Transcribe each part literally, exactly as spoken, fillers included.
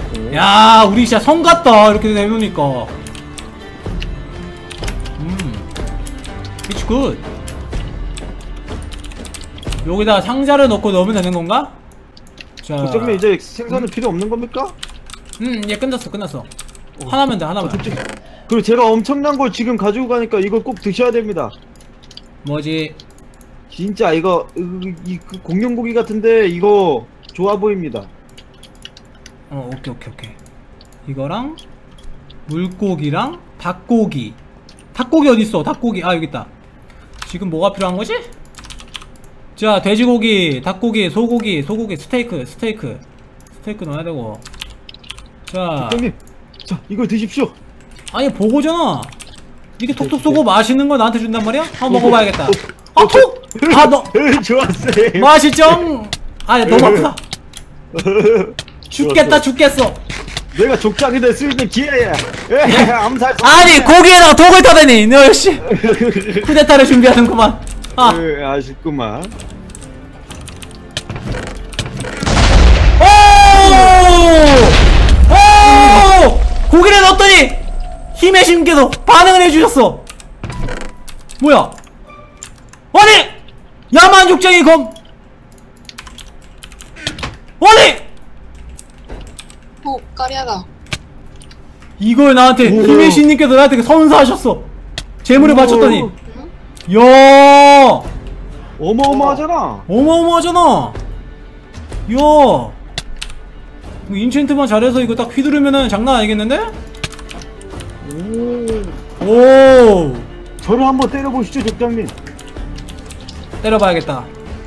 야, 우리 진짜 성 같다. 이렇게 해놓으니까. 음, it's good. 여기다 상자를 넣고 넣으면 되는 건가? 자, 족장님 이제 생선은 필요 없는 겁니까? 음, 얘 끝났어, 끝났어. 어. 하나면 돼, 하나면. 족장... 그리고 제가 엄청난 걸 지금 가지고 가니까 이걸 꼭 드셔야 됩니다. 뭐지? 진짜 이거 이, 이 그 공룡고기 같은데 이거 좋아 보입니다. 어, 오케이, 오케이, 오케이. 이거랑 물고기랑 닭고기. 닭고기 어딨어? 닭고기. 아, 여기 있다. 지금 뭐가 필요한 거지? 자, 돼지고기, 닭고기, 소고기, 소고기, 스테이크, 스테이크. 스테이크 넣어야 되고. 자, 족장님, 자 이걸 드십시오. 아니 보고잖아. 이게 톡톡 쏘고 맛있는 걸 나한테 준단 말이야? 한번 먹어봐야겠다. 아, 톡! 아, 너 좋았어요. 맛있죠? 아, 너무 아프다. 죽겠다, 죽겠어. 내가 족장이 될 수 있는 기회야. 암살. 아니, 고기에다가 독을 타다니. 너 역시 쿠데타를 준비하는구만. 아, 그, 아쉽구만. 오! 오! 고기를 넣었더니 힘의 신께서 반응을 해주셨어. 뭐야? 아니! 야만 족장이 검. 아니! 오, 까리하다. 이걸 나한테 오. 힘의 신님께서 나한테 선사하셨어. 재물을 바쳤더니. 야! 어마어마하잖아. 어마어마하잖아. 야, 인챈트만 잘해서 이거 딱 휘두르면은 장난 아니겠는데? 오. 오, 저를 한번 때려보시죠, 족장님. 때려봐야겠다.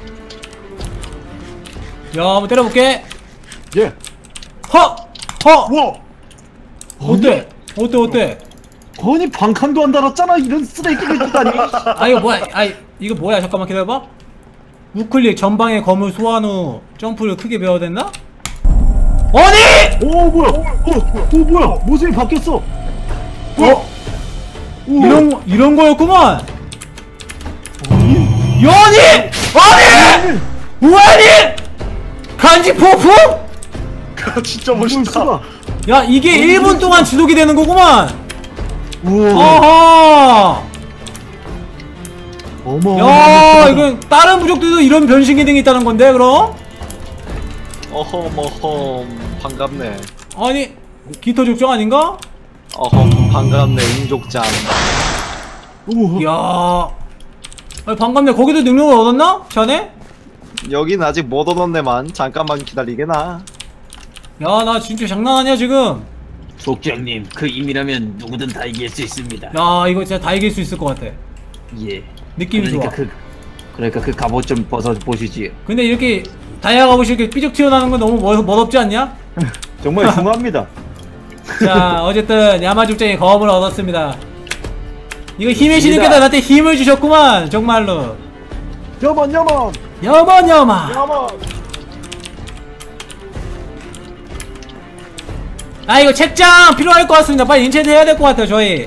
야, 한번 때려볼게. 예. 허! 허! 와. 어때? 어때, 어때? 아니 방칸도 안 달았잖아. 이런 쓰레기를 주다니. 아, 이거 뭐야? 아, 이거 뭐야? 잠깐만 기다려봐. 우클릭 전방에 검을 소환 후 점프를 크게 배워야 됐나? 아니! 오 뭐야? 오, 오 뭐야? 모습이 바뀌었어. 어? 이런 이런 거였구만. 연이! 아니! 우아니! 간지 포프? 진짜 멋있다. 야, 이게 일 분 동안 지속이 되는 거구만. 우와. 아하! 어머. 야, 이건 다른 부족들도 이런 변신 기능이 있다는 건데, 그럼? 어험 어험 반갑네. 아니, 깃터 족장 아닌가? 어험 반갑네 임족장. 우와. 야, 아니, 반갑네. 거기도 능력을 얻었나? 자네? 여긴 아직 못 얻었네만. 잠깐만 기다리게나. 야, 나 진짜 장난 아니야 지금. 족장님, 그 힘이라면 누구든 다 이길 수 있습니다. 야, 이거 진짜 다 이길 수 있을 것 같아. 예. 느낌이 그러니까 좋아. 그, 그러니까 그 갑옷 좀 벗어 보시지요. 근데 이렇게 다이아 갑옷이 이렇게 삐죽 튀어나오는 건 너무 멋, 멋없지 않냐? 정말 숭합니다. 자, 어쨌든 야마족장이 검을 얻었습니다. 이거 힘의 신님께서 나한테 힘을 주셨구만. 정말로. 여만 여만. 여만 여만. 여만. 아, 이거 책장 필요할 것 같습니다. 빨리 인챈트 해야 될 것 같아요 저희.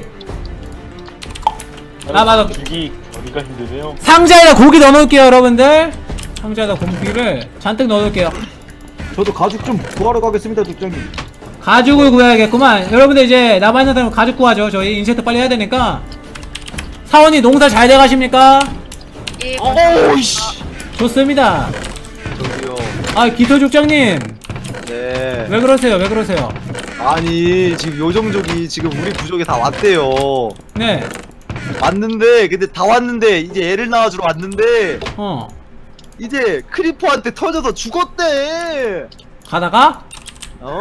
아, 맞아. 주기 어디가 힘드네요. 상자에다 고기 넣어놓을게요 여러분들. 상자에다 고기를 잔뜩 넣어놓을게요. 저도 가죽 좀 구하러 가겠습니다, 족장님. 가죽을 구해야겠구만. 여러분들 이제 남아있는 사람 가죽 구하죠. 저희 인챈트 빨리 해야 되니까. 사원이 농사 잘 돼가십니까? 예, 어이씨. 좋습니다. 저기요. 아, 기토족장님 네. 왜 그러세요? 왜 그러세요? 아니 지금 요정족이 지금 우리 부족에 다 왔대요. 네. 왔는데 근데 다 왔는데 이제 애를 낳아주러 왔는데 어. 이제 크리퍼한테 터져서 죽었대. 가다가? 어.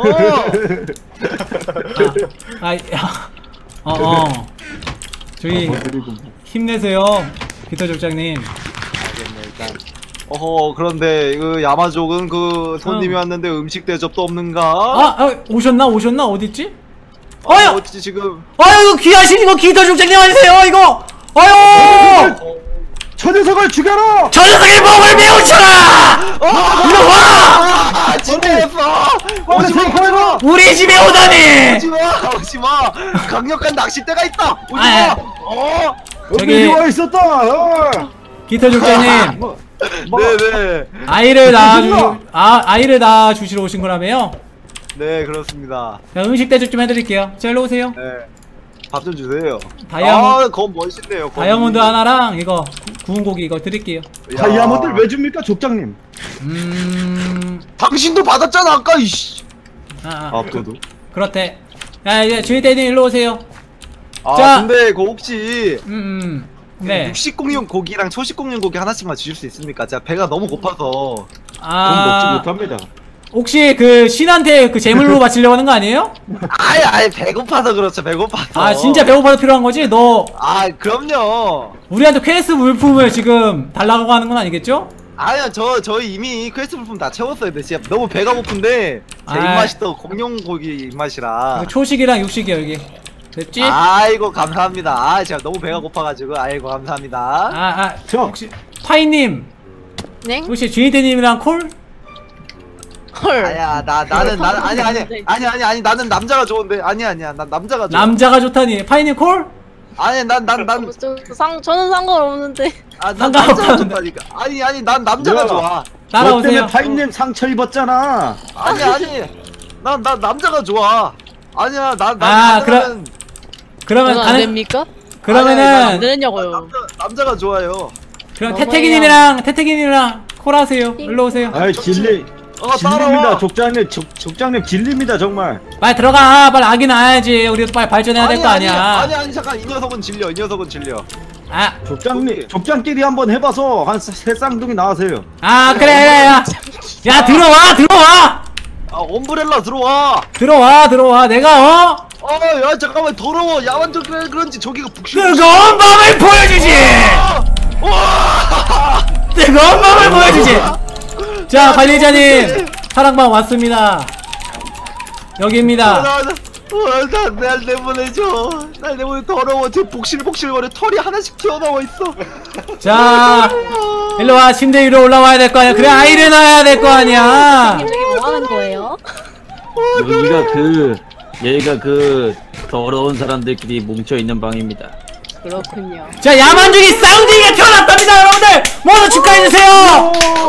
아, 아, 야. 어, 어. 저기 힘내세요, 기토족장님. 알겠네 일단. 어허 그런데 그 야마족은 그 손님이 어. 왔는데 음식 대접도 없는가? 아, 아, 오셨나? 오셨나? 어딨지? 어, 아유! 어찌 지금 아유, 이거 귀하신 이거 기토족장님 아니세요, 이거! 아유! 저 녀석을 죽여라! 저 녀석의 몸을 메우쳐라! 이리 와! 아, 진짜였어! 빨리 오지마! 대포해라! 우리 집에 오다니! 오지마! 오지마! 강력한 낚싯대가 있다! 오지마! 아, 어! 저기- 여기 와 있었다! 어. 기토족장님, 뭐, 뭐, 네네 아이를 낳아주, 아, 아이를 낳아주시러 오신 거라며요? 네 그렇습니다. 자, 음식 대접 좀 해드릴게요. 자, 일로 오세요. 네. 밥 좀 주세요. 다이아몬드, 아, 그건 멋있네요. 거기. 다이아몬드 하나랑 이거 구- 구운 고기 이거 드릴게요. 야. 다이아몬드를 왜 줍니까 족장님? 음, 당신도 받았잖아 아까 이씨. 아, 아 압도도. 그렇대. 야, 이제 주인대님 일로 오세요. 아 자. 근데 그 혹시 음, 음. 네. 육식공룡 고기랑 초식공룡 고기 하나씩만 주실 수 있습니까? 제가 배가 너무 고파서. 돈 먹지 아, 못합니다. 혹시 그 신한테 그 재물로 바치려고 하는 거 아니에요? 아이 아이 배고파서 그렇죠 배고파서. 아, 진짜 배고파서 필요한 거지? 너 아 그럼요. 우리한테 퀘스트 물품을 지금 달라고 하는 건 아니겠죠? 아니요 저 저희 이미 퀘스트 물품 다 채웠어요. 근데 진짜 너무 배가 고픈데 제 아. 입맛이 또 공룡 고기 입맛이라. 이거 초식이랑 육식이야 여기. 됐지? 아이고 감사합니다. 아 제가 너무 배가 고파가지고 아이고 감사합니다. 아, 아, 저 혹시 파이님 네? 혹시 주인대님이랑 콜? 헐. 아야 나 나는 나는 아니 아니 아니 아니 아니 나는 남자가 좋은데 아니 아니야 난 남자가 좋아. 남자가 좋다니. 파이님 콜? 아니 난난난 어, 저, 상 저는 상관없는데. 아, 난 상관없다는데. 남자가 좋다니까. 아니 아니 난 남자가 야. 좋아. 너 따라오세요. 때문에 파인님 상처 입었잖아. 아니 아니 난 난 남자가 좋아. 아니야 난난 아, 그럼- 남자는 그러면 저는 안 가는 됩니까? 아니, 그러면은 안 되느냐고요. 남자 남자가 좋아요. 그럼 너무해요. 태태기님이랑 태태기님이랑 콜하세요. 일로 오세요. 아이 진리 어 진리입니다 따라와. 족장님 족, 족장님 진리입니다 정말. 빨리 들어가. 빨리 아기 낳아야지. 우리도 빨리 발전해야 될 거 아니, 아니야. 아니 아니 잠깐 이 녀석은 질려 이 녀석은 질려. 아, 족장님 족장끼리 한번 해봐서 한 세 쌍둥이 나으세요. 아 그래, 그래, 야, 야 들어와, 들어와, 아 엄브렐라 들어와. 들어와, 들어와. 내가 어 어야 잠깐만 더러워 야만족 그런지 저기가 북실. 뜨거운 밤을 보여주지. 와. 뜨거운 밤을 보여주지. 자, 관리자님 사랑방 왔습니다. 여기입니다. 나날 내보내줘. 날 내보내 더러워. 저 복실복실거려 털이 하나씩 튀어나와 있어. 자, 일로 와. 침대 위로 올라와야 될 거 아니야. 그래, 아이를 낳아야 될 거 아니야. 저기 뭐 하는 거예요? 여기가 그 여기가 그 더러운 사람들끼리 뭉쳐 있는 방입니다. 그렇군요. 자, 야만족이 쌍둥이가 태어났답니다, 여러분들. 모두 축하해 주세요.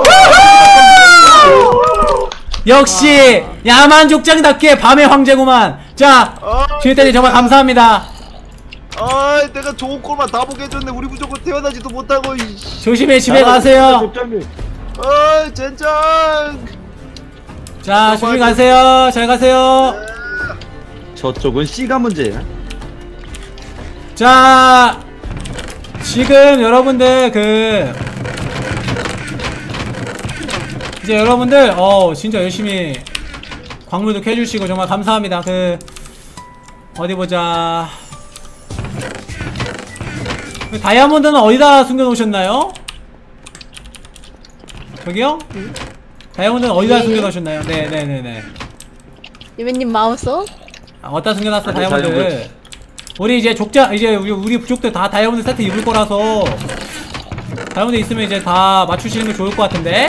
역시 야만족장답게 밤의 황제구만. 자, 주인대님 정말 감사합니다. 아, 내가 좋은 꼴만 다 보게 해줬네. 우리 무조건 태어나지도 못하고. 이씨. 조심히 집에 가세요. 족장님. 아, 젠장. 자, 조심히 가세요. 잘 가세요. 저쪽은 C가 문제야. 자, 지금 여러분들 그 이제 여러분들 어 진짜 열심히 광물도 캐주시고 정말 감사합니다. 그 어디 보자. 그 다이아몬드는 어디다 숨겨놓으셨나요? 저기요? 다이아몬드는 어디다 예, 예. 숨겨놓으셨나요? 네네네네. 유배님 마우스? 아, 어디다 숨겨놨어 아니, 다이아몬드. 다이아몬드. 우리 이제 족자 이제 우리, 우리 부족들 다 다이아몬드 세트 입을 거라서 다이아몬드 있으면 이제 다 맞추시는 게 좋을 것 같은데.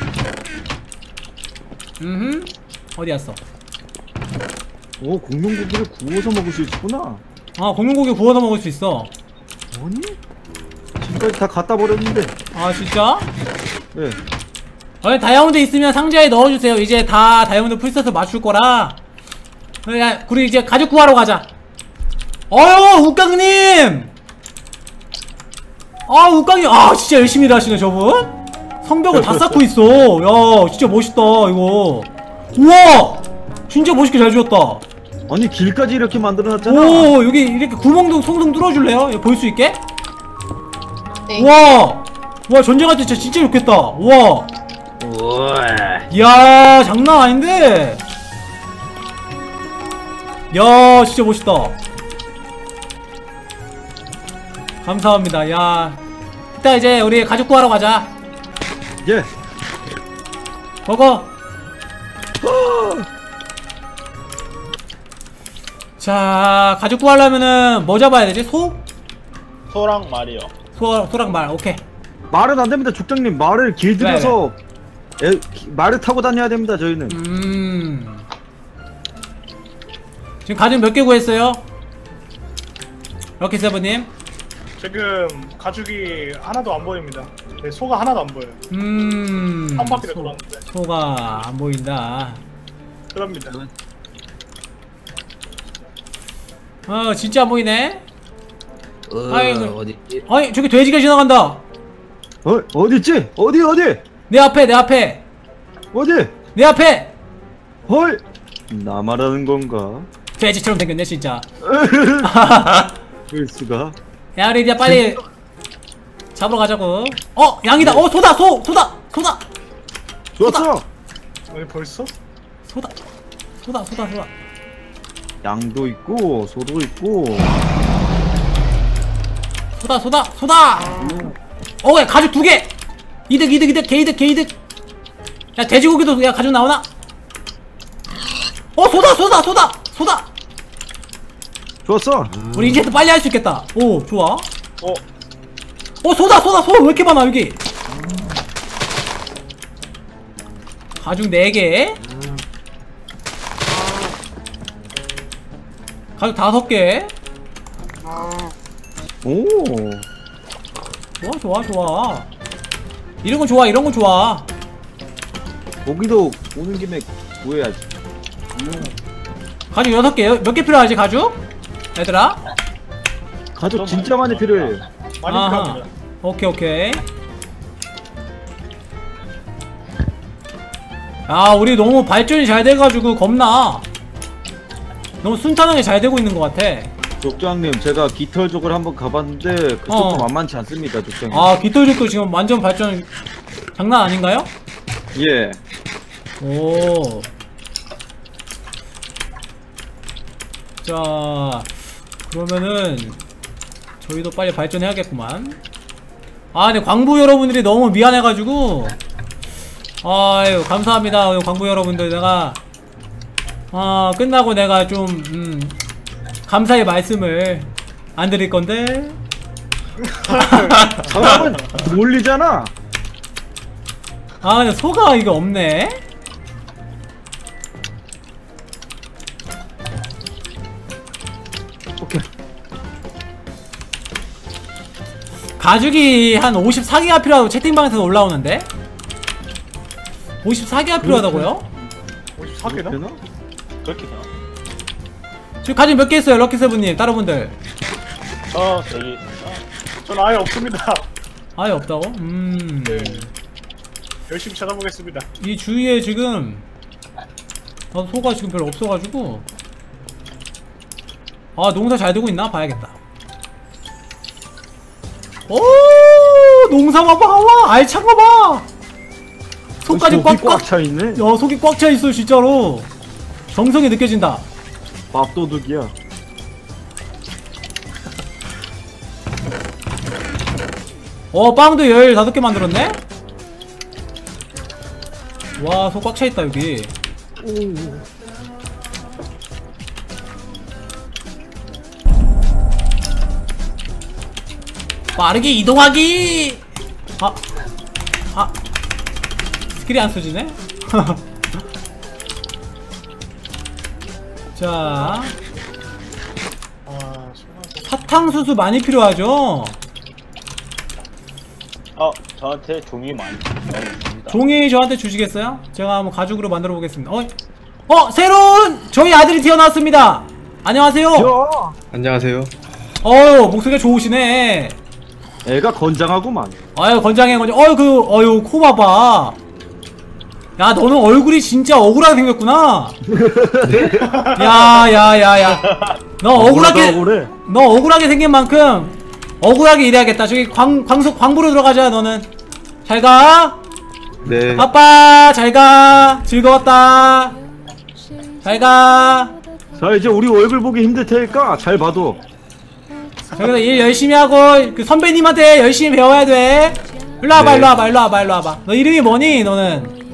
음, 어디 갔어? 오 공룡고기를 구워서 먹을 수 있구나. 아, 공룡고기 구워서 먹을 수 있어. 뭐니? 지금까지 다 갖다 버렸는데. 아, 진짜? 네. 어, 다이아몬드 있으면 상자에 넣어주세요. 이제 다 다이아몬드 풀세트 맞출 거라. 야, 우리 이제 가죽 구하러 가자. 어휴, 우깡님! 아, 우깡님, 아, 진짜 열심히 일하시네, 저분? 성벽을 다 쌓고 있어. 야, 진짜 멋있다, 이거. 우와! 진짜 멋있게 잘 지었다. 아니 길까지 이렇게 만들어놨잖아. 오, 여기 이렇게 구멍도 송송 뚫어줄래요? 볼 수 있게? 네. 우와! 와, 전쟁할 때 진짜, 진짜 좋겠다. 우와! 우와. 이야, 장난 아닌데? 야, 진짜 멋있다. 감사합니다. 야, 이따 이제 우리 가죽 구하러 가자. 예. 먹어. 자, 가죽 구하려면은 뭐 잡아야 되지? 소? 소랑 말이요. 소, 소랑 말. 오케이. 말은 안 됩니다 족장님. 말을 길들여서 에, 기- 말을 타고 다녀야 됩니다 저희는. 음. 지금 가죽 몇 개 구했어요? 럭키세븐님. 지금 가죽이 하나도 안 보입니다. 네, 소가 하나도 안 보여요. 음. 한 바퀴를 소- 돌았는데. 소가 안 보인다. 그럽니다. 어 진짜 안 보이네. 어, 아이고. 어디? 아니 저기 돼지가 지나간다. 어 어디 있지? 어디 어디 내 앞에 내 앞에 어디? 내 앞에. 헐. 나 말하는 건가? 돼지처럼 생겼네 진짜. 그럴 수가. 야 우리 이제 빨리 잡으러 가자고. 어 양이다. 어 소다 소 소다 소다 좋았어. 아니 벌써? 소다 소다 소다 소다. 양도 있고 소도 있고. 소다 소다 소다. 어야 가죽 두 개. 이득 이득 이득 개이득 개이득. 야 돼지고기도 야 가죽 나오나? 어 소다 소다 소다 소다. 좋았어. 우리 이제도 빨리 할 수 있겠다. 오 좋아. 어 어 소다 소다 소 왜 이렇게 많아 여기. 가죽 네 개. 가죽 다섯 개. 오. 좋아 좋아 좋아. 이런 건 좋아 이런 건 좋아. 고기도 오는 김에 구해야지. 가죽 여섯 개. 몇 개 필요하지 가죽? 얘들아. 가죽 진짜 많이 필요해. 많이 아하. 필요합니다. 오케이 오케이. 아 우리 너무 발전이 잘 돼가지고 겁나. 너무 순탄하게 잘 되고 있는 것 같아. 족장님 제가 깃털 쪽을 한번 가봤는데 그쪽도 어. 만만치 않습니다 족장님. 아 깃털족도 지금 완전 발전 장난 아닌가요? 예. 오. 자 그러면은 저희도 빨리 발전해야겠구만. 아 근데 광부 여러분들이 너무 미안해가지고 아유 감사합니다 광부 여러분들. 내가 아 끝나고 내가 좀 음, 감사의 말씀을 안 드릴 건데. 사람은 놀리잖아. 아 근데 소가 이게 없네. 오케이. 가죽이 한 오십사 개가 필요하다고 채팅방에서 올라오는데. 오십사 개가 필요하다고요? 오십사 개나? 되나? 그렇게 되나? 지금 가죽 몇 개 있어요 럭키세븐님 다른 분들? 저 저기 전 아예 없습니다. 아예 없다고? 음. 네. 열심히 찾아보겠습니다. 이 주위에 지금 나도 소가 지금 별로 없어가지고. 아 농사 잘 되고 있나 봐야겠다. 오 농사 봐봐 와 알찬 거 봐. 속까지 속이 꽉꽉 꽉 차 있네. 야 속이 꽉 차 있어 진짜로. 정성이 느껴진다. 밥도둑이야. 어 빵도 열다섯 개 만들었네? 와 속 꽉 차 있다 여기. 빠르게 이동하기. 아, 아, 스킬이 안 써지네. 자, 아 소나무. 사탕수수 많이 필요하죠. 어, 저한테 종이 많이 있습니다. 종이 저한테 주시겠어요? 제가 한번 가죽으로 만들어 보겠습니다. 어, 어 새로운 저희 아들이 태어났습니다. 안녕하세요. 안녕하세요. 어유 목소리가 좋으시네. 애가 건장하구만. 아유 건장해 건장. 어유 그 어유 코 봐봐. 야 너는 얼굴이 진짜 억울하게 생겼구나. 야야야야. 너 억울하게 억울해. 너 억울하게 생긴 만큼 억울하게 일해야겠다. 저기 광 광속 광부로 들어가자. 너는 잘 가. 네. 아빠 잘 가. 즐거웠다. 잘 가. 자 이제 우리 얼굴 보기 힘들 테니까 잘 봐도. 저기서 일 열심히 하고 그 선배님한테 열심히 배워야 돼. 일로 와봐 네. 일로 와봐 일로 와봐 일로 와봐. 너 이름이 뭐니 너는?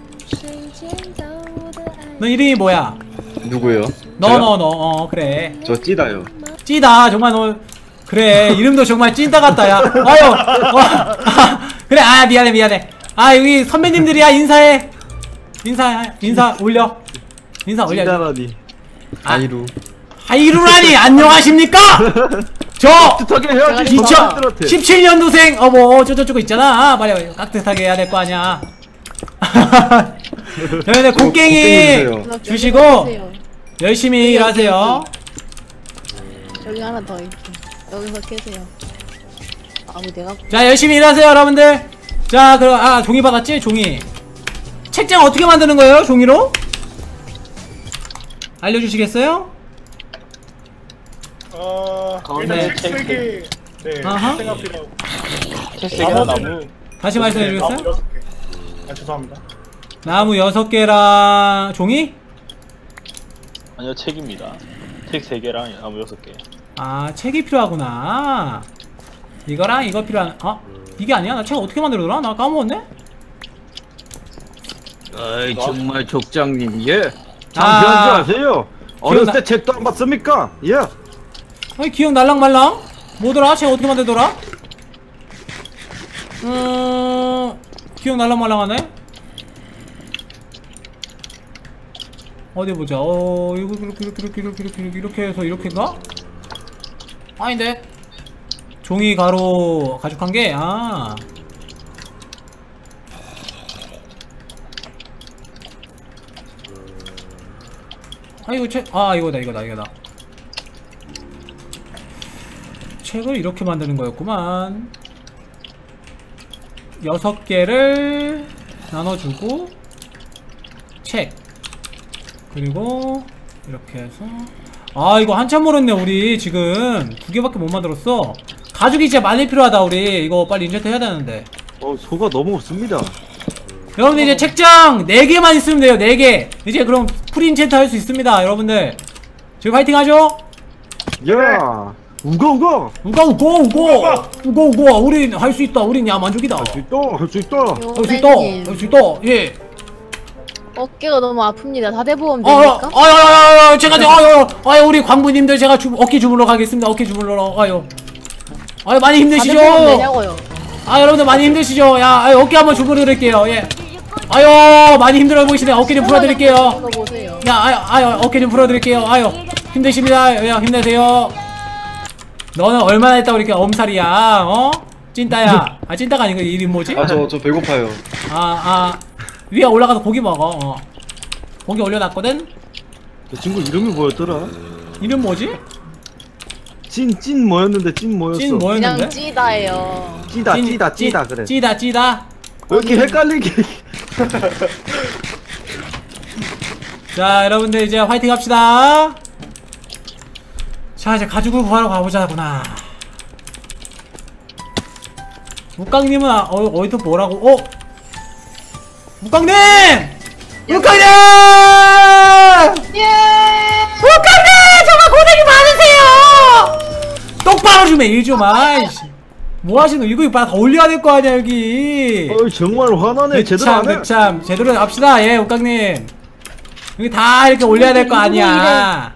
너 이름이 뭐야? 누구요? 너 저요? 너 너 어 그래. 저 찌다요. 찌다 정말 너 그래 이름도 정말 찐따 같다 야. 아유 어, 아, 그래 아 미안해 미안해. 아 여기 선배님들이야 인사해. 인사 인사 올려. 인사 올려. 찐따라니. 아이루. 하이루라니 안녕하십니까? 저 따뜻하게 해야지. 사람들한테. 이천십칠 년도생 어뭐 어쩌저쩌고 있잖아. 빨리 깍듯하게 해야 될 거 아니야. 여러분들 곡괭이 곡괭이 주시고 열심히 일하세요. 여기 하나 더 이렇게 여기서 깨세요. 아우 내가 자 열심히 일하세요 여러분들. 자 그럼 아 종이 받았지? 종이. 책장 어떻게 만드는 거예요? 종이로? 알려주시겠어요? 어 가운데 일단 책 책 세 개. 네. 아하. 생각 필요하고. 책 세 개나 나무. 다시 말씀해 나무 주겠어요? 여섯 개. 아 죄송합니다. 나무 여섯 개랑 종이? 아니요 책입니다. 책 세 개랑 나무 여섯 개. 아 책이 필요하구나. 이거랑 이거 필요한. 어? 이게 아니야? 나 책 어떻게 만들더라? 나 까먹었네? 아이 정말 족장님 예. 장편지 아. 아세요? 어렸을 기억나- 때 책도 안 봤습니까? 예. 아니 기억 날랑말랑? 뭐더라? 책 어떻게 만들더라? 음... 기억 날랑말랑하네? 어디 보자. 어... 이거 이렇게 이렇게 이렇게 이렇게 이렇게 이렇게, 이렇게 해서 이렇게인가? 아닌데? 종이 가로 가죽한 게? 아... 아 이거 책... 아 이거다 이거다 이거다. 책을 이렇게 만드는 거였구만. 여섯 개를 나눠주고 책 그리고 이렇게 해서 아 이거 한참 멀었네. 우리 지금 두 개밖에 못 만들었어. 가죽이 진짜 많이 필요하다. 우리 이거 빨리 인챈트 해야 되는데. 어 소가 너무 없습니다. 여러분들 이제 책장 네 개만 있으면 돼요. 네 개 이제 그럼 프리 인챈트 할 수 있습니다. 여러분들 저희 파이팅 하죠. 야 우거 우거 우가 우고 우고 우고 우고 우린 할 수 있다. 우린 야만족이다. 할 수 있다 할 수 있다. 할 수 있다. 요맨님 할 수 있다. 예. 어깨가 너무 아픕니다. 다대보험 아, 됩니까? 아, 아, 아, 제가, 아유, 아유, 우리 광부님들 제가 주, 어깨 주물러 가겠습니다. 어깨 주물러, 아유. 아유, 많이 힘드시죠? 다대보험 되냐고요. 아, 여러분들 많이 힘드시죠? 야, 아유, 어깨 한번 주물러 드릴게요, 예. 아유, 많이 힘들어 보이시네. 어깨 좀 풀어 드릴게요. 이거 보세요. 야, 아유, 아유, 어깨 좀 풀어 드릴게요. 아유, 힘드십니다. 야, 힘내세요. 너는 얼마나 했다고 이렇게 엄살이야, 어? 찐따야. 아, 찐따가 아니고 이름 뭐지? 아 저 저 배고파요. 아, 아. 위에 올라가서 고기 먹어, 어. 고기 올려놨거든? 저 친구 이름이 뭐였더라? 이름 뭐지? 찐 찐 뭐였는데 찐 뭐였어? 찐 뭐였는데? 그냥 찌다예요. 찌다 찐- 찌다 찌- 찌다 그래. 찌다 찌다. 왜 이렇게 헷갈리게? 자 여러분들 이제 화이팅 합시다. 자 이제 가죽을 구하러 가보자구나. 묵강님은 아, 어, 어디서 뭐라고? 어? 묵강님! 묵강님! 예. 묵강님! 정말 고생이 많으세요! 똑바로 좀 해, 일 좀, 아이씨. 뭐 하시노? 이거 이거 다 올려야 될 거 아니야, 여기. 어이 정말 화나네. 제대로 안 해. 참 제대로 합시다. 예, 옥강님. 여기 다 이렇게 올려야 될 거 아니야.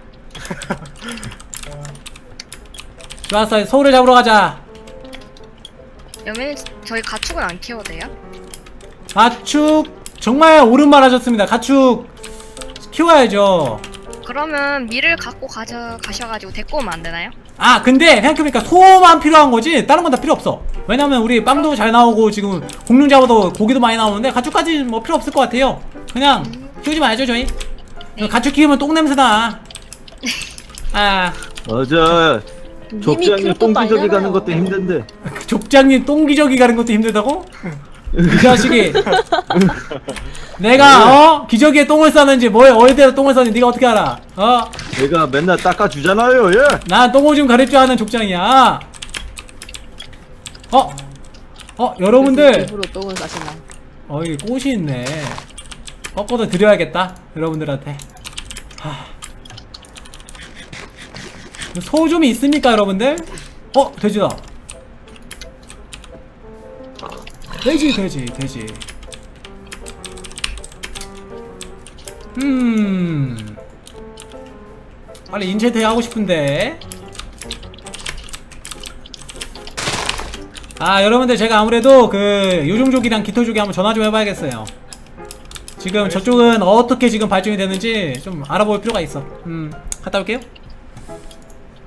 좋았어. 소울을 잡으러 가자. 여맨 저희 가축은 안 키워도 돼요? 가축 정말 옳은 말 하셨습니다. 가축 키워야죠. 그러면 밀을 갖고 가져 가셔가지고 데리고 오면 안 되나요? 아 근데 생각해보니까 소만 필요한 거지 다른 건 다 필요 없어. 왜냐면 우리 빵도 잘 나오고 지금 공룡 잡아도 고기도 많이 나오는데 가축까지 뭐 필요 없을 것 같아요. 그냥 키우지 말죠 저희. 가축 키우면 똥냄새나. 아 맞아. 님이 족장님 키울 것도 똥기저귀 가는 아니잖아요. 것도 힘든데. 족장님 똥기저귀 가는 것도 힘들다고? 이 자식이 내가 어? 기저귀에 똥을 싸는지 뭐에 어디에다 똥을 싸는지 네가 어떻게 알아? 어? 내가 맨날 닦아주잖아요. 예. 난 똥오줌 가릴 줄 아는 족장이야. 어? 어? 여러분들 일부러 똥을 싸시나. 어 여기 꽃이 있네. 꺾어서 드려야겠다 여러분들한테. 하... 소좀이 있습니까 여러분들? 어? 돼지다. 돼지 돼지 돼지. 음 빨리 인챈트 하고 싶은데. 아 여러분들 제가 아무래도 그 요종족이랑 기토족이 한번 전화 좀 해봐야겠어요. 지금 저쪽은 어떻게 지금 발전이 되는지 좀 알아볼 필요가 있어. 음 갔다 올게요.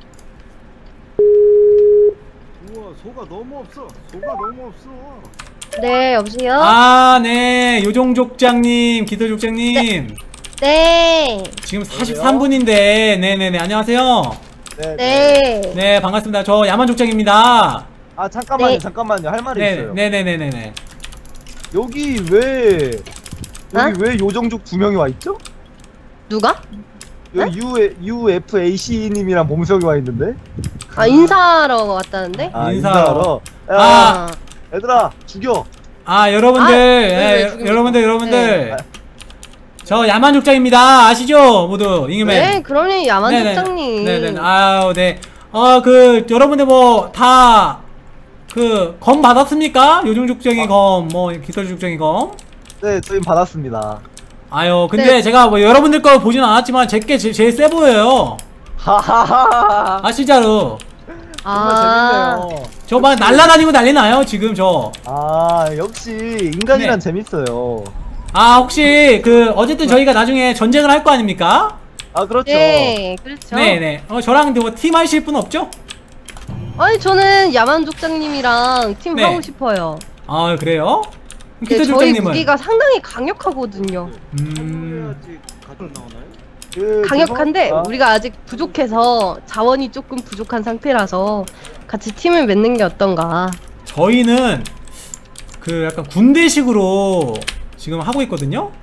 우와 소가 너무 없어. 소가 너무 없어. 네, 여보세요? 아, 네. 요정족장님, 기도족장님. 네. 지금 사십삼 분인데, 네네네. 안녕하세요. 네. 네. 네, 반갑습니다. 저 야만족장입니다. 아 잠깐만요 네. 잠깐만요 할 말이 네, 있어요. 네네네네네. 여기 왜 여기 어? 왜 요정족 두 명이 와 있죠? 누가? 여기 U 유에프에이씨 님이랑 봄석이 와 있는데. 아, 인사하러 왔다는데? 아 인사하러. 인사하러. 야, 아. 얘들아 죽여. 아, 여러분들, 아, 예, 네, 네, 여러분들, 여러분들. 네. 저 야만족장입니다. 아시죠? 모두, 잉여맨. 네, 그럼요, 야만 네네. 족장님. 네네. 아유, 네. 어, 그, 여러분들 뭐, 다, 그, 검 받았습니까? 요정족장이 검, 뭐, 기술족장이 검. 네 저희 받았습니다. 아유, 근데 네. 제가 뭐, 여러분들 거 보진 않았지만, 제게 제일 세 보여요. 하하하하. 아, 진짜로. 아, 정말 재밌네요. 저 막 날라다니고 난리 나요, 지금 저. 아 역시 인간이란 네. 재밌어요. 아, 혹시, 그, 어쨌든 저희가 나중에 전쟁을 할 거 아닙니까? 아 그렇죠. 네, 그렇죠. 네네. 어, 저랑 뭐, 팀 하실 분 없죠? 아니, 저는 야만 족장님이랑 팀 네. 하고 싶어요. 아, 그래요? 네, 저희 기술족장님은? 무기가 상당히 강력하거든요. 음. 그, 강력한데 죄송합니다. 우리가 아직 부족해서 자원이 조금 부족한 상태라서 같이 팀을 맺는 게 어떤가. 저희는 그 약간 군대식으로 지금 하고 있거든요.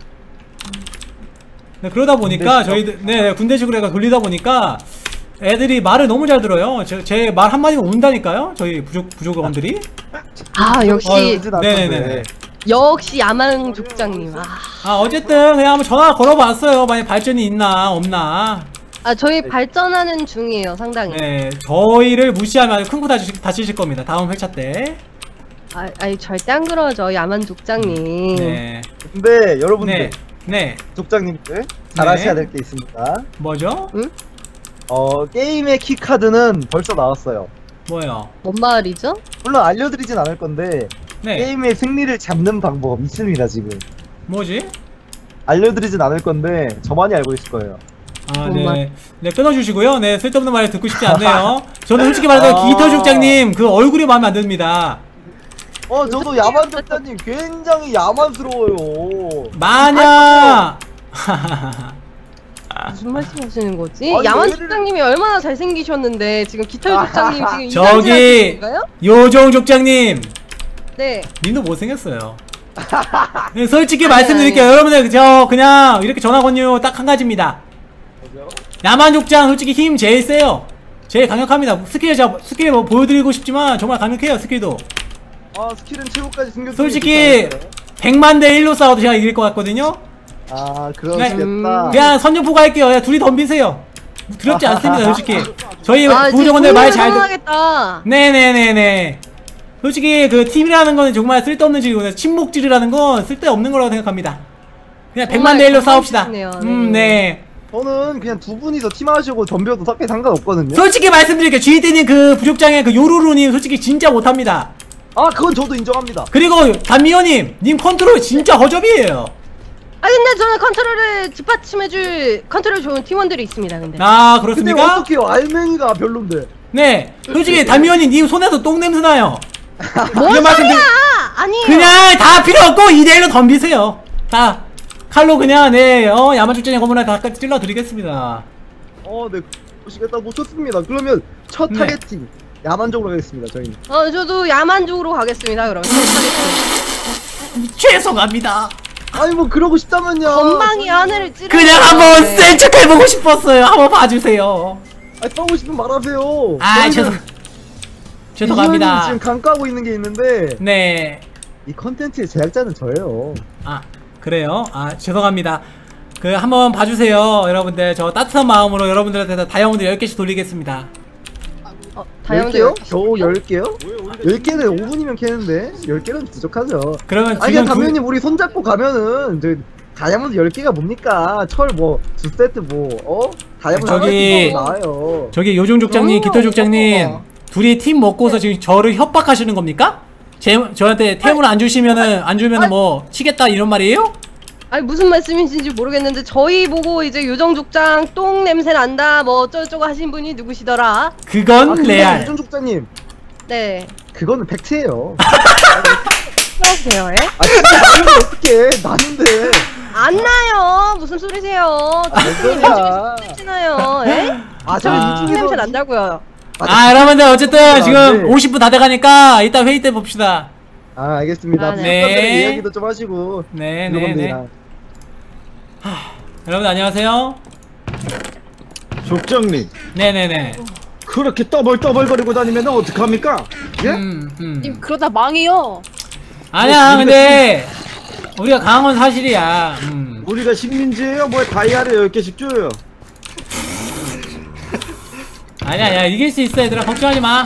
네, 그러다 보니까 저희들 네 군대식으로 해가 돌리다 보니까 애들이 말을 너무 잘 들어요. 제 말 한마디가 온다니까요. 저희 부족 부족원들이. 아, 역시 어, 네네네. 역시 야만 족장님. 아, 아, 어쨌든 그냥 한번 전화 걸어봤어요. 만약 발전이 있나 없나. 아 저희 발전하는 중이에요, 상당히. 네, 저희를 무시하면 아주 큰코 다치, 다치실 겁니다. 다음 회차 때. 아, 아니 절대 안 그러죠, 야만 족장님. 네. 근데 여러분들 네. 네. 족장님들 잘 아셔야 될 게 있습니다. 뭐죠? 어 게임의 키 카드는 벌써 나왔어요. 뭐요? 뭔 말이죠? 물론 알려드리진 않을 건데 네. 게임의 승리를 잡는 방법 있습니다 지금. 뭐지? 알려드리진 않을 건데 저만이 알고 있을 거예요. 아, 정말. 네. 네, 끊어주시고요. 네, 쓸데없는 말 듣고 싶지 않네요. 저는 솔직히 말해서 아. 기터족장님 그 얼굴이 마음에 안 듭니다. 어 저도 야만 족장님 굉장히 야만스러워요. 만약 무슨 말씀하시는 거지? 아니, 야만 얘를- 족장님이 얼마나 잘생기셨는데 지금 기타 족장님 지금 저기 이간질하시는 요정족장님 네. 님도 못생겼어요. 네, 솔직히 말씀드릴게요. 여러분들 저 그냥 이렇게 전화 건요 딱 한 가지입니다. 야만족장 솔직히 힘 제일 세요. 제일 강력합니다. 스킬 제가 스킬 뭐 보여드리고 싶지만 정말 강력해요. 스킬도. 아 스킬은 최고까지 숨겨. 솔직히 백만 대 일로 싸워도 제가 이길 것 같거든요. 아 그러시겠다. 그냥 선전포고 할게요. 야, 둘이 덤비세요. 두렵지 않습니다. 솔직히 저희 아, 부족원들 말 잘 듣. 하겠다. 네네네네. 솔직히 그 팀이라는 거는 정말 쓸데없는 질이고 침묵질이라는 건 쓸데없는 거라고 생각합니다. 그냥 백만 대 일로 싸웁시다. 가만히 음, 네. 저는 그냥 두 분이서 팀하시고 덤벼도 딱히 상관없거든요. 솔직히 말씀드릴게요. 지휘대님 그 부족장의 그 요루루님 솔직히 진짜 못합니다. 아 그건 저도 인정합니다. 그리고 단미호님 님 컨트롤 진짜 허접이에요. 아 근데 저는 컨트롤을 뒷받침해줄 컨트롤 좋은 팀원들이 있습니다. 근데. 아 근데 그렇습니까? 어떡해요 알맹이가 별론데. 네. 솔직히 단미호님 님 손에서 똥 냄새 나요. 뭔 이런 말씀 소리야? 드리- 아니에요. 그냥 다 필요 없고 이 대 일로 덤비세요. 다 칼로 그냥 네어 야만축제의 건물에 다 찔러 드리겠습니다. 어네 보시겠다 놓쳤습니다. 그러면 첫 네. 타겟팅 야만적으로 가겠습니다 저희는. 어 저도 야만족으로 가겠습니다. 그럼. 죄송합니다. 아니 뭐 그러고 싶다면요. 건방이 하늘을 찌르. 그냥 한번 센 척 해보고 싶었어요. 한번 봐주세요. 아니 떠고 싶으면 말하세요. 아 저희는 죄송 지금 죄송합니다. 강가하고 있는 게 있는데 네. 이 컨텐츠의 제작자는 저예요. 아 그래요? 아 죄송합니다. 그 한번 봐주세요 여러분들. 저 따뜻한 마음으로 여러분들한테 다이아몬드 열 개씩 돌리겠습니다. 어, 열 다이아몬드 개요? 열 개. 겨우 열 개요? 열 개는 오 분이면 캐는데 열 개는 부족하죠. 그러면 아니 지금 그냥 담요님 우리 손잡고 가면은 저 다이아몬드 열 개가 뭡니까? 철 뭐 두 세트 뭐 어? 다이아몬드 저기- 하나 나와요. 저기 요정족장님, 어, 기토족장님 어. 둘이 팀 먹고서 지금 저를 협박하시는 겁니까? 제, 저한테 템을 안 주시면은 안 주면은 뭐 치겠다 이런 말이에요? 아니 무슨 말씀이신지 모르겠는데 저희 보고 이제 요정족장 똥 냄새 난다 뭐 어쩌고저쩌고 하신 분이 누구시더라? 그건 아 근데 레알. 유정족장님 네. 그거는 팩트예요. 하세요, 예? 아 진짜 나는데 어떡해 나는데 안 나요. 무슨 소리세요? 뭔 소리야 나요, 예? 아 저는 아. 똥 냄새 난다고요. 아 여러분들 어쨌든 지금 네. 오십 분 다 돼가니까 이따 회의 때 봅시다. 아 알겠습니다 아, 네. 네. 이야기도 좀 하시고 네네네. 여러분들이랑 여러분 안녕하세요. 족장님 네네네. 그렇게 떠벌떠벌거리고 다니면 어떡합니까? 예? 음, 음. 님 그러다 망해요. 아니야 근데 우리가 강한 건 사실이야. 음. 우리가 식민지예요? 뭐 다이아를 열 개씩 줘요 아니야 아니야 이길 수 있어 얘들아 걱정하지 마.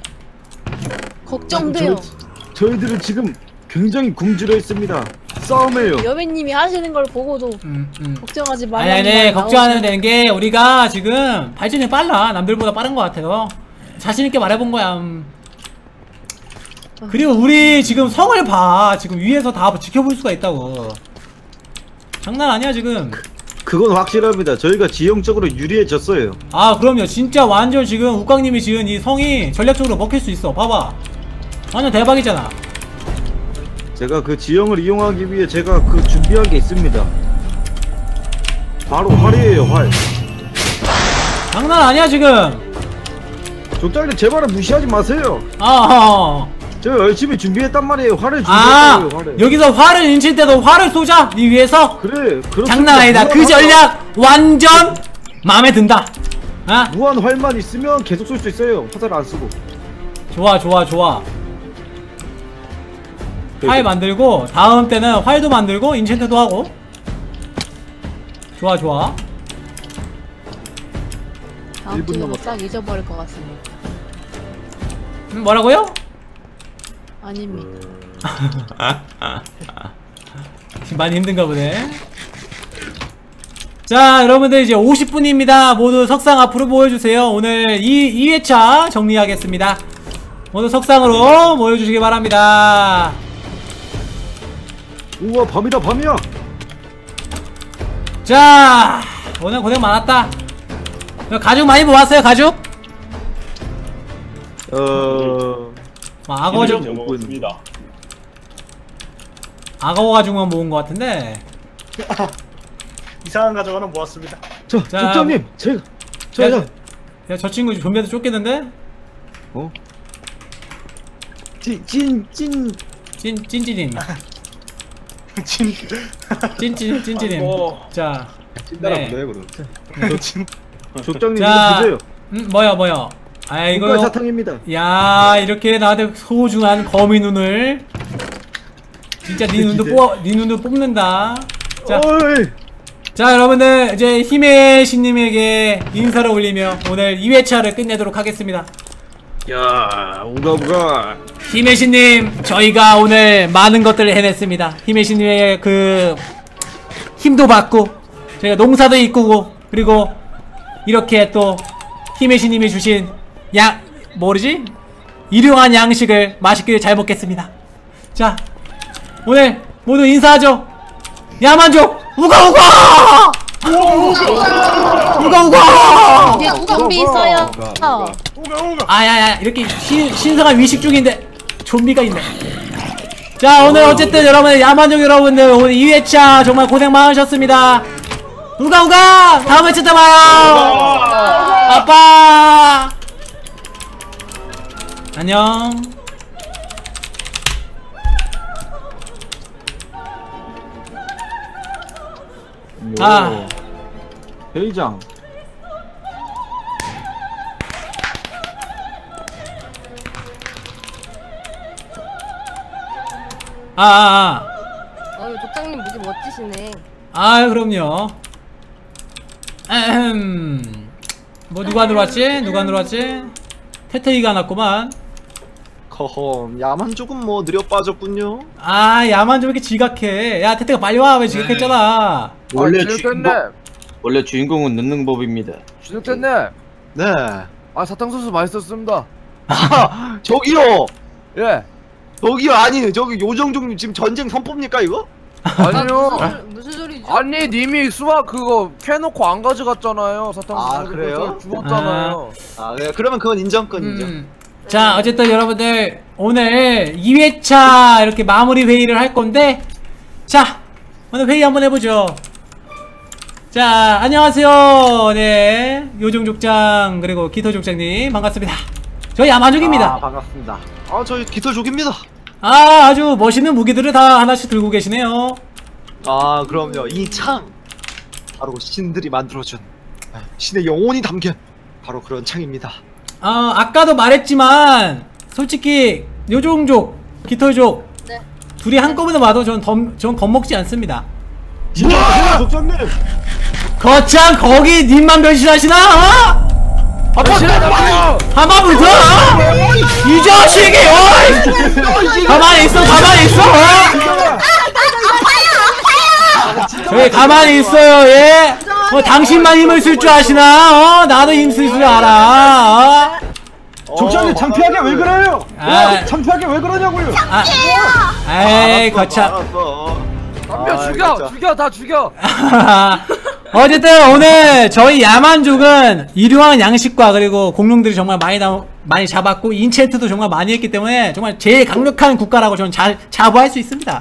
걱정돼요. 저, 저희들은 지금 굉장히 굶주려 있습니다 싸움해요 여배님이 하시는 걸 보고도 음, 음. 걱정하지 아니 말라는 아니 말이 걱정하는 나오시네. 되는 게 우리가 지금 발전이 빨라. 남들보다 빠른 것 같아서 자신있게 말해본 거야. 음. 그리고 우리 지금 성을 봐. 지금 위에서 다 지켜볼 수가 있다고. 장난 아니야 지금. 그건 확실합니다 저희가 지형적으로 유리해졌어요 아 그럼요. 진짜 완전 지금 우광님이 지은 이 성이 전략적으로 먹힐 수 있어. 봐봐 완전 대박이잖아. 제가 그 지형을 이용하기 위해 제가 그 준비한 게 있습니다 바로 활이에요 활 장난 아니야 지금. 족장님 제 말을 무시하지 마세요 아, 저 열심히 준비했단 말이에요 활을 아 준비했다고요 활을 여기서 활을 인칠 때도 활을 쏘자 니 위에서. 그래 그렇습니다. 장난 아니다. 그 무한 전략 완전 마음에 든다. 아 활- 무한 활만 있으면 계속 쏠 수 있어요 화살 안 쓰고 좋아 좋아 좋아. 활 만들고 다음 때는 활도 만들고 인챈트도 하고. 좋아 좋아. 다음 일분 주에 남았다. 싹 잊어버릴 것 같습니다. 음, 뭐라고요? 아닙니다. 지금 많이 힘든가 보네. 자 여러분들 이제 오십 분입니다 모두 석상 앞으로 모여주세요. 오늘 이, 이 회차 정리하겠습니다. 모두 석상으로 모여주시기 바랍니다. 우와 밤이다 밤이야 자 오늘 고생 많았다. 가죽 많이 모았어요 가죽? 어... 악어 가죽 좀 먹었습니다. 악어 가죽만 모은 것 같은데. 이상한 가져가는 모았습니다. 저 자, 족장님 제가 제가 야 저 친구 좀비한테 쫓기는데? 어? 찐찐찐 찐 찐찐인 진 찐찐 찐찐인. 아이고. 자 찐따라 네. 불러요 그럼. 족장님 자, 이거 보세요 음 뭐야 뭐야. 아 이거 이거 사탕입니다 야 이렇게 나한테 소중한 거미 눈을 진짜 네 눈도 기대. 뽑아 네 눈도 뽑는다. 자, 어이 자 여러분들 이제 힘의 신님에게 인사를 올리며 오늘 이 회차를 끝내도록 하겠습니다. 야, 우가우가. 힘의 신님 저희가 오늘 많은 것들을 해냈습니다. 힘의 신님의 그 힘도 받고 저희가 농사도 이꾸고 그리고 이렇게 또 힘의 신님이 주신 양 뭐지? 일용한 양식을 맛있게 잘 먹겠습니다. 자 오늘 모두 인사하죠. 야만족 우가우가 우가우가 이제 우감비 있어요. 어. 오가 오가. 아야야 이렇게 신, 신성한 위식 중인데 좀비가 있네. 자 오늘 어쨌든 여러분 야만족 여러분들 오늘 이 회차 정말 고생 많으셨습니다. 우가우가 다음 회차 때 봐요. 아빠 안녕. 아 회의장 아, 아, 어유 족장님 무기 멋지시네. 아, 아, 그럼요. 에헴. 뭐 누가 들어왔지? 누가 들어왔지? 태태이가 났구만. 커험 야만족은 뭐 느려 빠졌군요. 아, 야만 좀 이렇게 지각해. 야, 태태가 빨리 와. 왜 지각했잖아. 원래 아, 주인공, 원래 주인공은 늦는 법입니다. 주석대님. 네. 아 사탕소스 맛있었습니다. 아 저기요. 예. 저기요 아니 저기 요정종님 지금 전쟁 선포입니까 이거? 아니요. 무슨, 무슨 소리죠? 아니 님이 수박 그거 캐놓고 안 가져갔잖아요. 사탕소스. 아, 그래요? 그래서 죽었잖아요. 아 네. 그러면 그건 인정권 인정. 음. 자, 어쨌든 여러분들 오늘 이 회차 이렇게 마무리 회의를 할 건데, 자, 오늘 회의 한번 해보죠. 자, 안녕하세요. 네, 요정족장 그리고 기토족장님 반갑습니다. 저희 야만족입니다. 아, 반갑습니다. 아, 저희 깃털족입니다. 아, 아주 멋있는 무기들을 다 하나씩 들고 계시네요. 아, 그럼요. 이 창 바로 신들이 만들어준 신의 영혼이 담긴 바로 그런 창입니다. 아, 아까도 말했지만 솔직히 요정족, 깃털족 네. 둘이 한꺼번에 와도 전, 덤, 전 겁먹지 않습니다. 진짜 족장님. 거참 거기 님만 변신하시나? 어? 변신하자고요! 한번 붙어! 어? 이 자식이! 어이! 가만히 있어, 가만히 있어! 어? 저기 가만히 있어요, 예? 어, 당신만 힘을 쓸 줄 아시나? 어? 나도 힘 쓸 줄 알아. 어? 족장님 창피하게 왜 그래요? 아. 어, 창피하게 왜 그러냐고요? 아, 에이, 거참. 알았어. 덤벼 아, 죽여 진짜. 죽여 다 죽여. 어쨌든 오늘 저희 야만족은 일용한 양식과 그리고 공룡들이 정말 많이 나, 많이 잡았고 인챈트도 정말 많이 했기 때문에 정말 제일 강력한 국가라고 저는 자, 자부할 수 있습니다.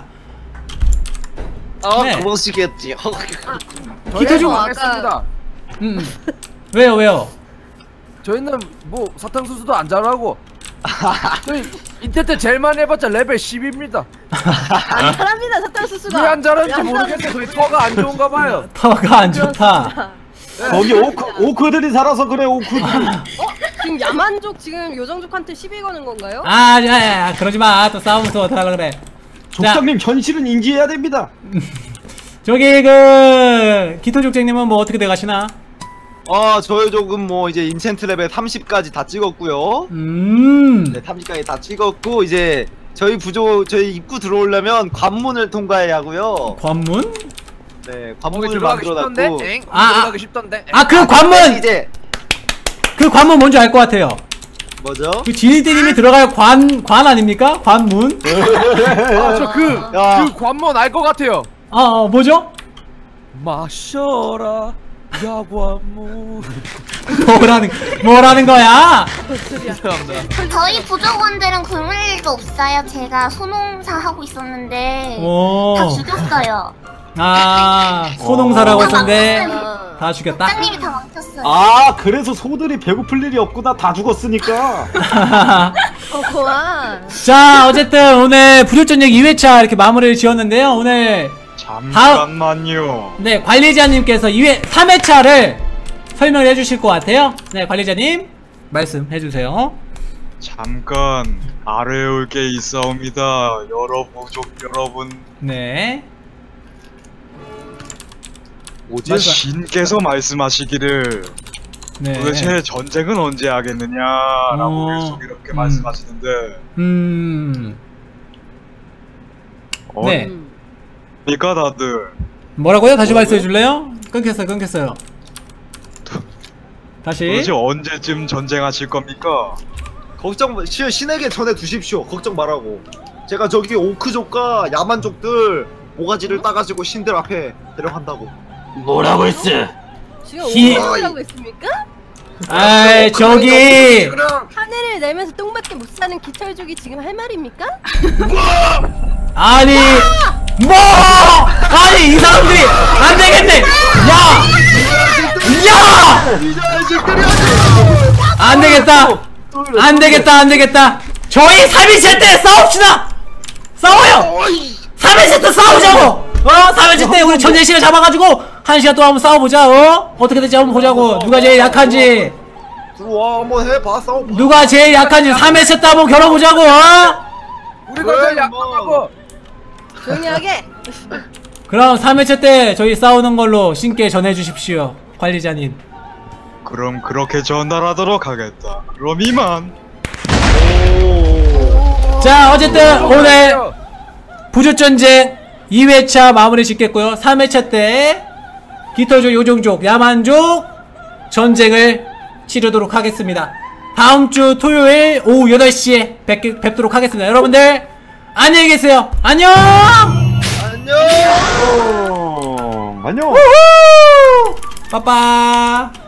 아, 네. 그러시겠지. 기토족 아까- 하겠습니다. 음, 음. 왜요, 왜요? 저희는 뭐 사탕수수도 안 잘하고 저희 인텐트 제일 많이 해봤자 레벨 십입니다. 안 잘합니다 사탕수수가. 왜 안 잘하는지 안 모르겠어요. 저희 터가 안 좋은가 봐요. 터가 안 좋다. 거기 오크, 오크들이 살아서 그래, 오크들이. 지금 야만족 지금 요정족한테 시비 거는 건가요? 아, 야, 야, 야, 그러지 마. 또 싸우면서 어떡하려 그래. 족장님 현실은 인지해야 됩니다. 저기 그 기토족장님은 뭐 어떻게 돼가시나? 아, 저희 조금 뭐 이제 인챈트 레벨 삼십까지 다 찍었고요. 음. 네, 삼십까지 다 찍었고 이제 저희 부조 저희 입구 들어오려면 관문을 통과해야 하고요. 관문? 네, 거기 관문을 들어가기 쉽던데? 만들어놨고. 엥? 아, 아. 들어가기 쉽던데? 엥? 아, 그 관문! 이제 그 관문 뭔지 알 것 같아요. 뭐죠? 그 지니띠님이 들어갈 관, 관 아닙니까? 관문? 아, 저 그, 야. 그 관문 알 것 같아요. 아, 어, 뭐죠? 마셔라 야관문. 뭐라는, 뭐라는 거야? 저희 부족원들은 굶을 일도 없어요. 제가 소농사 하고 있었는데 오. 다 죽였어요. 아, 소농사라고 했었는데, 다 다 죽였다? 짱님이 다 망쳤어요. 아, 그래서 소들이 배고플 일이 없구나. 다 죽었으니까. 어, 고아. 자, 어쨌든 오늘 부조전역 이 회차 이렇게 마무리를 지었는데요. 오늘, 잠깐만요. 네, 관리자님께서 이 회, 삼 회차를 설명을 해주실 것 같아요. 네, 관리자님, 말씀해주세요. 잠깐 알아올 게 있사옵니다. 여러 부족 여러분. 네. 뭐지? 신께서 말씀하시기를 네. 도대체 전쟁은 언제 하겠느냐라고 어, 계속 이렇게 음. 말씀하시는데 음. 어, 네. 그러니까 다들 뭐라고요? 다시 말씀해 줄래요? 끊겼어요, 끊겼어요. 다시. 도대체 언제쯤 전쟁하실 겁니까? 걱정 시, 신에게 전해 두십시오. 걱정 말라고. 제가 저기 오크족과 야만족들 모가지를 따가지고 신들 앞에 데려간다고. 뭐라고 했어? 지금 히- 오해하고 있습니까? 아이, 저기. 하늘을 내면서 똥밖에 못 사는 깃털족이 지금 할 말입니까? 아니. 뭐! 아니, 이 사람들이 안 되겠네! 야! 야! 안 되겠다! 안 되겠다, 안 되겠다! 저희 삼 인체 때 싸웁시다! 싸워요! 삼 인체 때 싸우자고! 어? 삼 인체 때 우리 전예시간 잡아가지고 한 시간 동안 한번 싸워보자, 어? 어떻게 될지 한번 보자고. 누가 제일 약한지. 들어와 한번 해봐 싸워. 누가 제일 약한지 삼 인체 때 한번 겨뤄보자고, 어? 우리가 제일 약하고. 조용히 하게. 그럼 삼 회차 때 저희 싸우는 걸로 신께 전해주십시오, 관리자님. 그럼 그렇게 전달하도록 하겠다. 그럼 이만. 자, 어쨌든 오늘 부조전쟁 이 회차 마무리 짓겠고요. 삼 회차 때 깃털족, 요정족, 야만족 전쟁을 치르도록 하겠습니다. 다음주 토요일 오후 여덟 시에 뵙, 뵙도록 하겠습니다. 여러분들 안녕히 계세요. 안녕! 안녕. 어, 안녕. 빠빠.